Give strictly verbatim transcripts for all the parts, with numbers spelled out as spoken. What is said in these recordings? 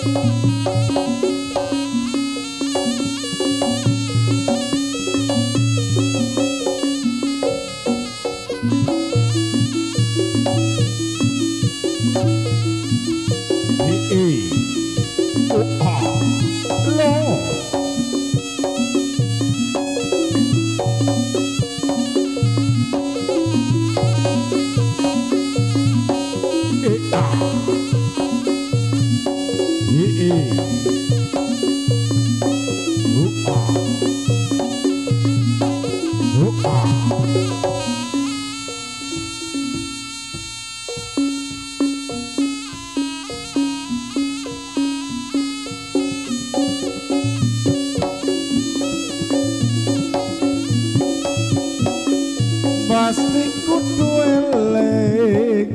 Pasti kudu eling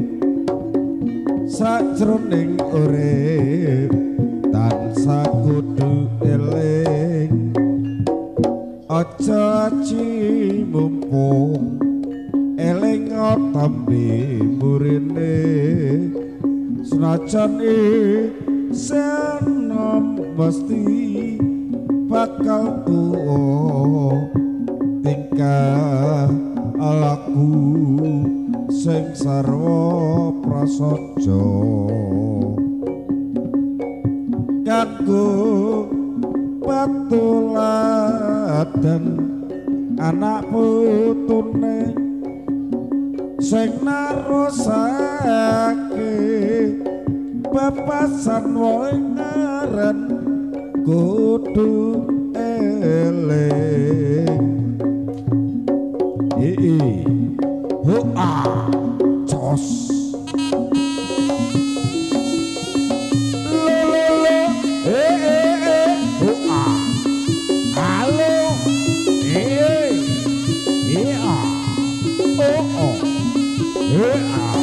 sajroning urip tansah kudu eling aja aji mumpung eling otambi murine senajan senom mesti bakal tuwa tingkah alaku sing sarwa prasaja kanggo patuladan anak putune sing narosake papasan wae ngaran kudu eling ii hoa cos lolo eh eh eh hoa halo eh iya oh oh eh ah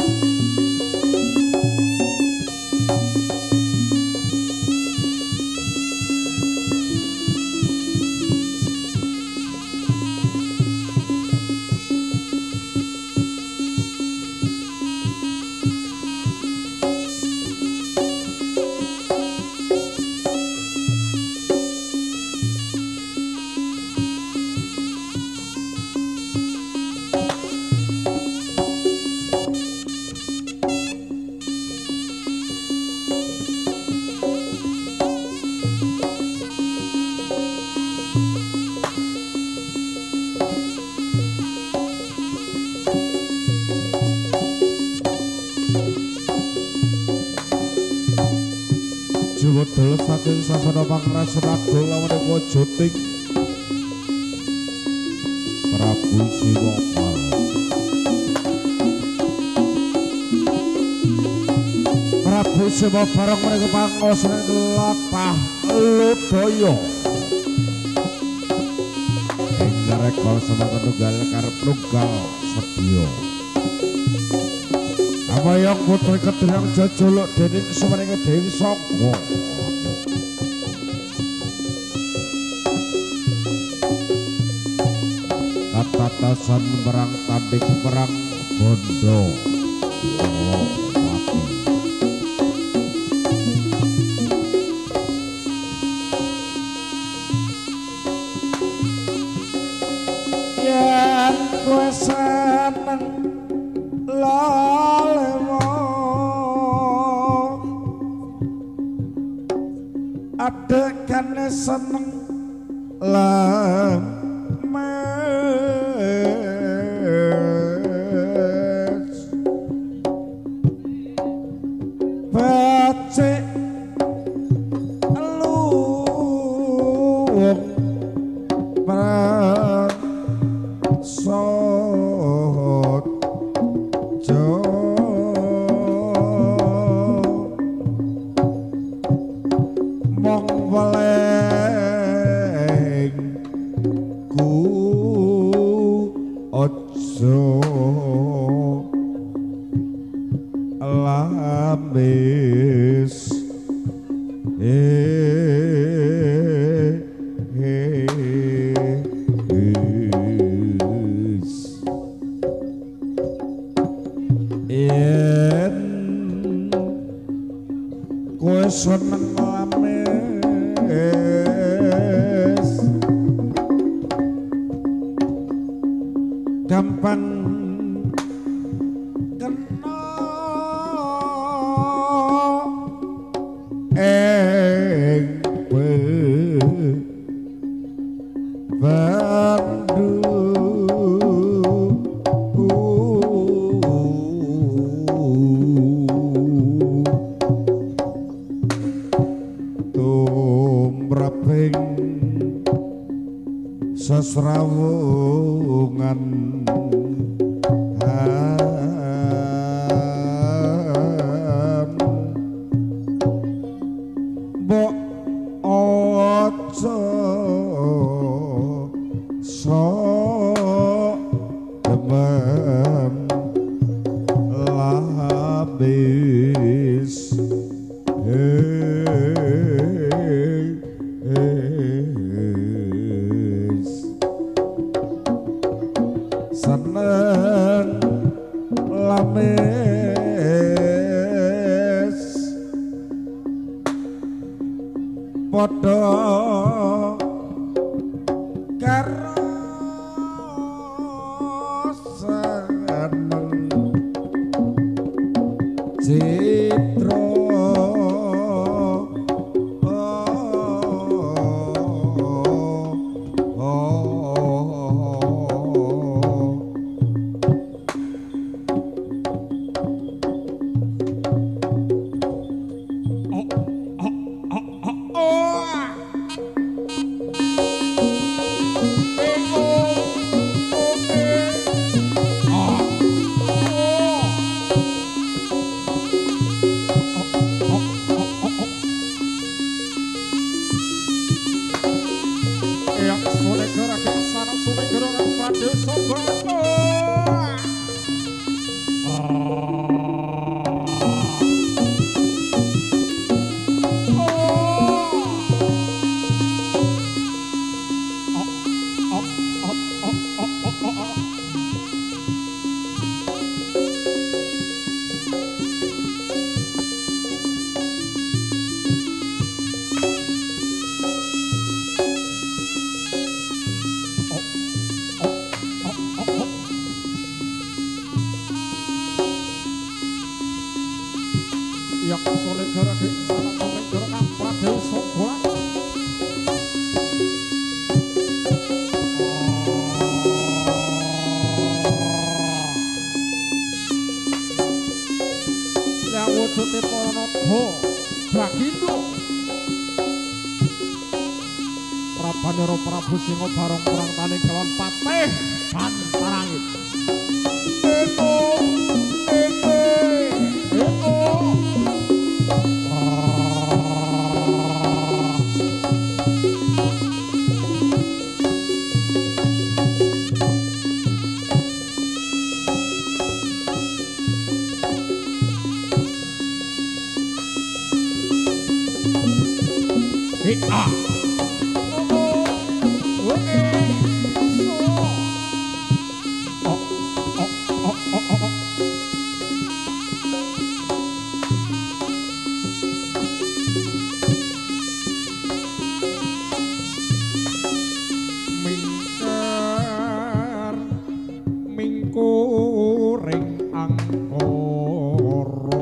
Jiwadal saking sasana pangrasanaga lawan Wajoting Prabu Siwopal Prabu Siwopal bareng mereka pangosane kelatah Lodaya ingkang rekol semanten tunggal karep tunggal sedya Amayang putri kedhirang jajolok dening sumenenge Dewi Sangga katatasan perang tanding perang bondo oh, mati yen kowe seneng lalewo adekane seneng lemes bacik luwung prasot mong weleng ku ojo lamis eh eh yen kowe seneng lames gampang kena eng bandu tumraping sesrawungan mbok ojo sok demen labis seneng lames padha karo seneng citra yang soleh gerak di sana soleh gerak Pradewi Sobat yang wujudnya Poronoto Bagindo Prabanero Prabu Singo barong perang tani kelon patih Pantarangit Eko Eko Eko Ah. Mingker mingkuring angkara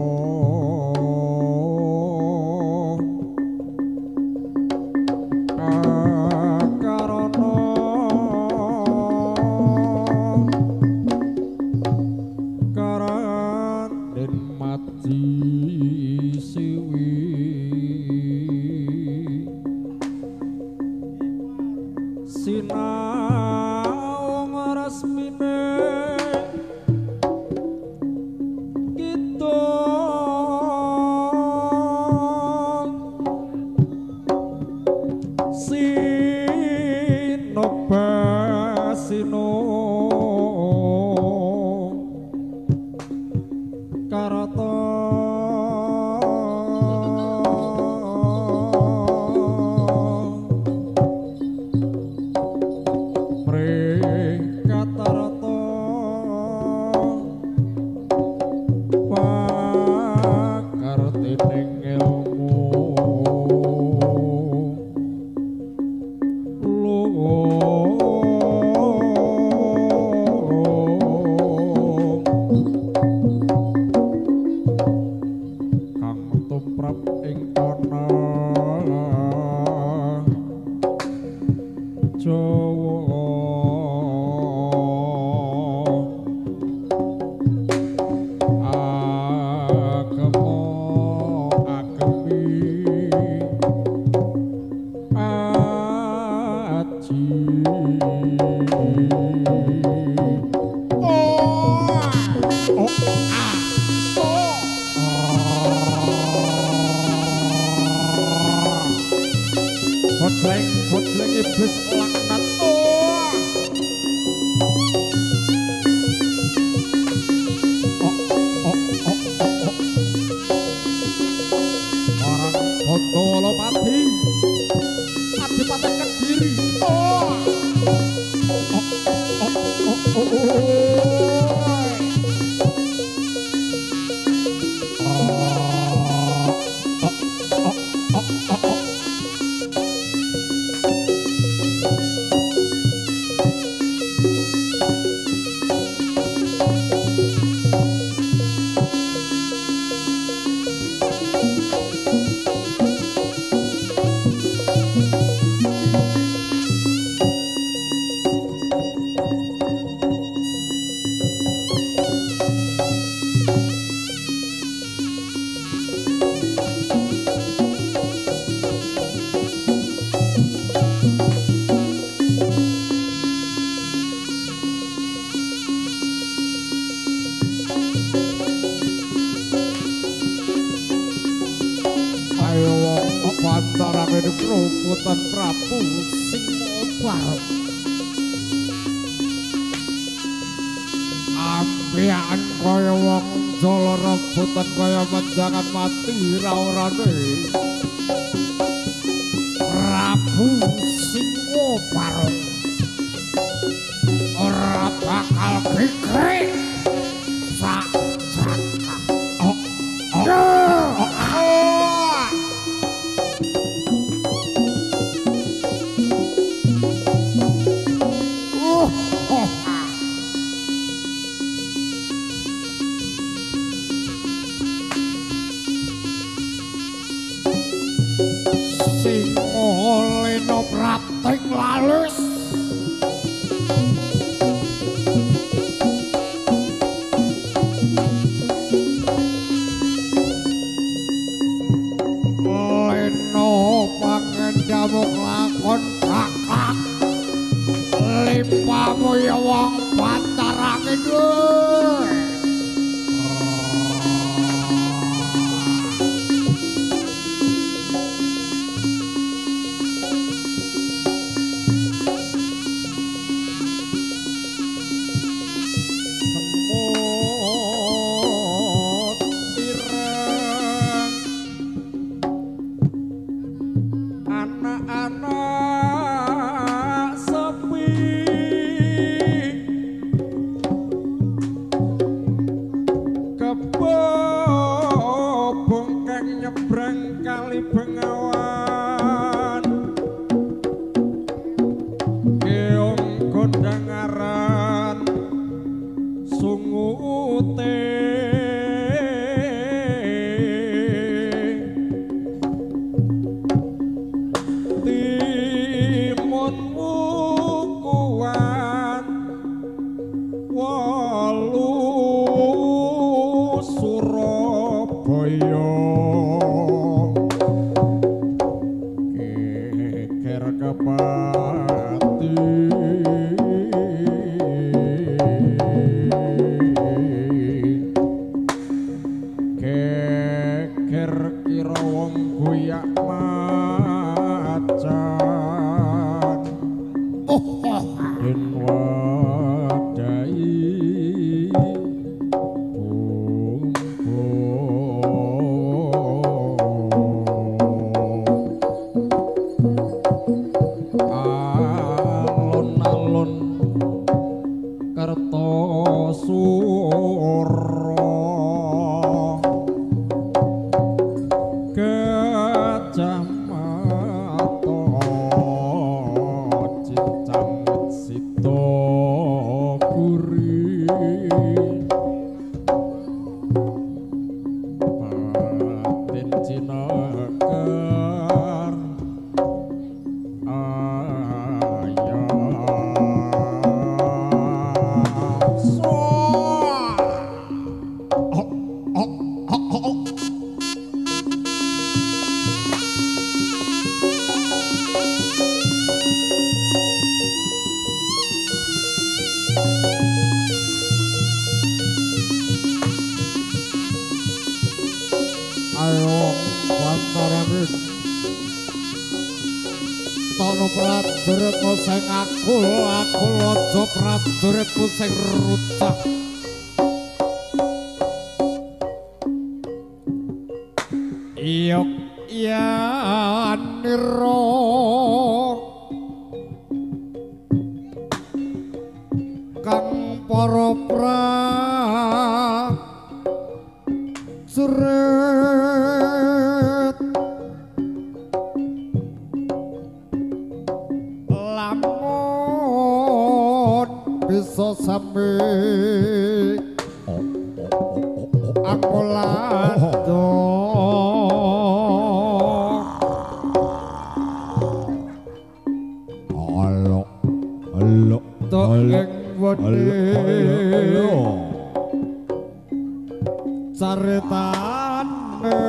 karana Bocleng, bocleng iblis laknat. Oh. Oh, oh, oh, oh, oh. Orang Bondo Pati. Adipati Kediri. Oh. Oh, oh, oh, oh, oh. Ruputan Prabu Singobaro ambian kaya wong jala rebutan kaya menjangan mati raurane Prabu Singobaro ora bakal kikrik sak jaka oh oh, oh, oh. Leno prating lalus Leno pangendamu lakon kakak limpamu ya wong Bantaran Kidul Tono prajuritmu sing akul akul aja prajuritmu sing rucah Yok yaniro kang para prajurit lamun bisa sami aku lado alo alo toleng alo caritane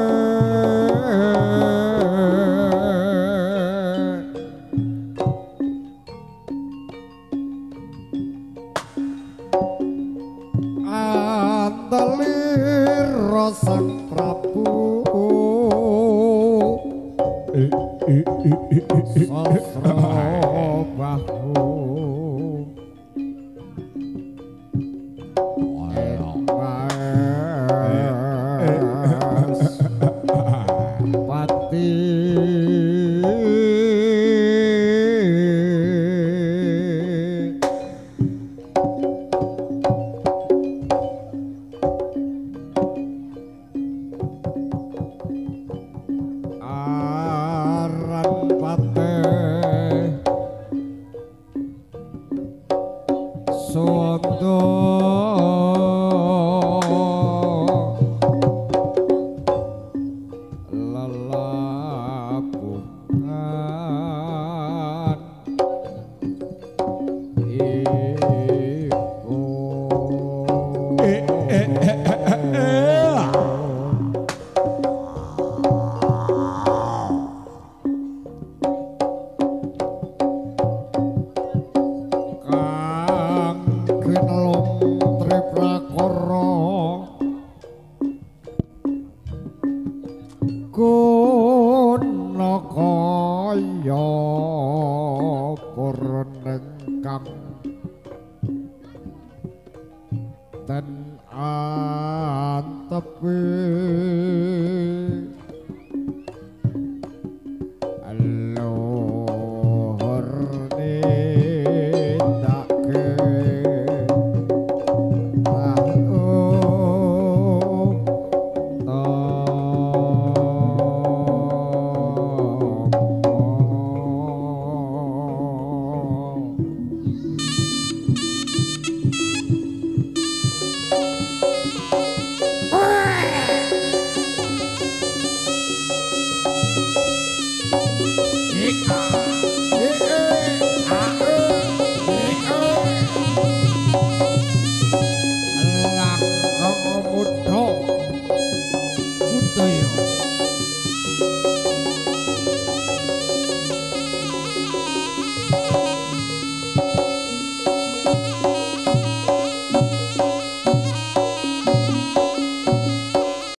andalir sang Prabu sastra bahu pati aran pate sondo lelabuhan iku eh eh eh kang kinelung triprakara guna kaya purneng kang ten